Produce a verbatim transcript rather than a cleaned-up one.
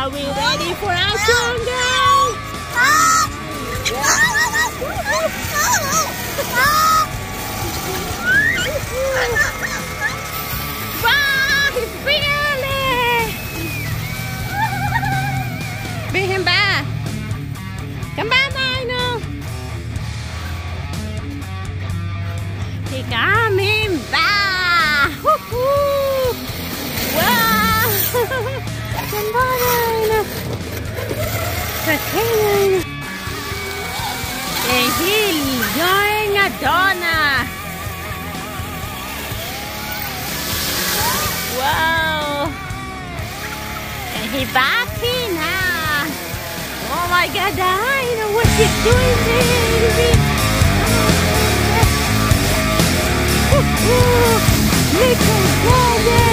Are we ready for action, girls? Wow, he's fearless! Bring him back. Come back, Dino. He coming back. Woohoo! Wow! Come back, Dino. Okay. And he's enjoying a donut. Wow! And he's back here now. Oh my God, Dino, what you doing, baby? Oh, look at that.